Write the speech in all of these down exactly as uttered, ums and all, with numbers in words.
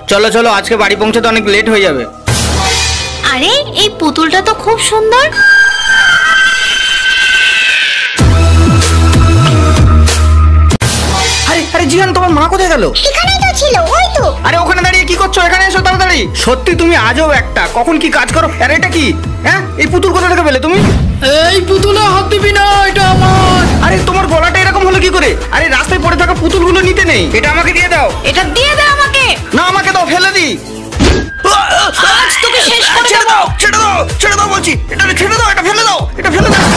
চলো চলো, আজকে বাড়ি পৌঁছতে অনেক লেট হয়ে যাবে। আরে এই পুতুলটা তো খুব সুন্দর। আরে আরে জিহান, তোমার মা কোথায় গেল? এখানেই তো ছিল, ওই তো। আরে ওখানে দাঁড়িয়ে কি করছো? এখানে এসো তাড়াতাড়ি। সত্যি তুমি আজও একটা, কখন কি কাজ করো। আরে এটা কি? হ্যাঁ, এই পুতুল কোথা থেকে পেলে তুমি? এই পুতুলে হাত দিবি না, এটা আমার। আরে তোমার গলাটা এরকম হলো কি করে? আরে রাস্তায় পড়ে থাকা পুতুলগুলো নিতে নেই, এটা আমাকে দিয়ে দাও। এটা দিয়ে দাও আমাকে। না, আমাকে দাও, ফেলে দি। আজ তোকে শেষ করে ছেড়ে দাও, ছেড়ে দাও, ছেড়ে দাও বলছি। এটা ছেড়ে দাও, এটা ফেলে দাও, এটা ফেলে দাও।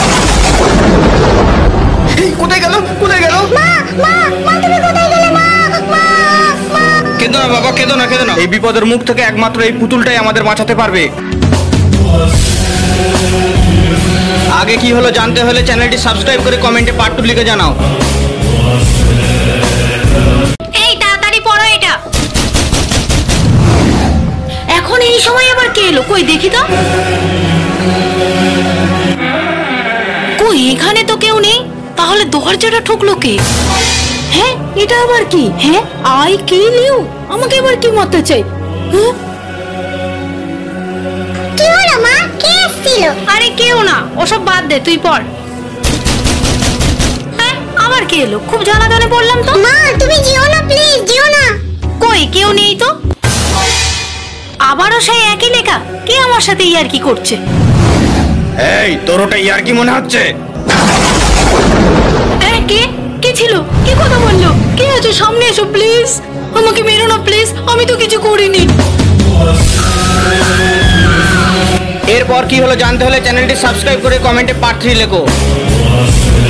এই কোথায় গেল? কোথায় গেল? মা মা মা তুমি কোথায় গেলে? মা মা মা। কেঁদো না বাবা, কেঁদো না, কেঁদো না। এই বিপদের মুখ থেকে একমাত্র এই পুতুলটাই আমাদের বাঁচাতে পারবে। আগে কি হলো জানতে হলে চ্যানেলটি সাবস্ক্রাইব করে কমেন্টে পার্ট টু লিখে জানাও। এই তাড়াতাড়ি পড়ো এটা। এখন এই সময় আবার কে এলো? কই দেখি তো। কই, এখানে তো কেউ নেই। তাহলে দরজাটা ঠুকলো কে? হ্যাঁ, এটা আবার কি? হ্যাঁ, আই কিল ইউ। আমাকে এবার কি মারতে চাই? হ্যাঁ, কি হলো মা? কে এসেছিল? আরে কেউ না, ওসব বাদ দে, তুই পড়। হ্যাঁ, আবার কে এলো? খুব জ্বালাতনে পড়লাম তো। মা তুমি যেও না, প্লিজ যেও না। কই, কেউ নেই তো। আবারও সেই একই লেখা। কে আমার সাথে ইয়ার্কি করছে? এই তোর ওটা ইয়ার্কি মনে হচ্ছে? কে কে ছিল? কি কথা বললো? কে আছে? সামনে এসো প্লিজ। আমাকে মেরো না প্লিজ, আমি তো কিছু করিনি। এরপর কি হলো জানতে হলে চ্যানেলটি সাবস্ক্রাইব করে কমেন্টে পার্ট থ্রি লেখো।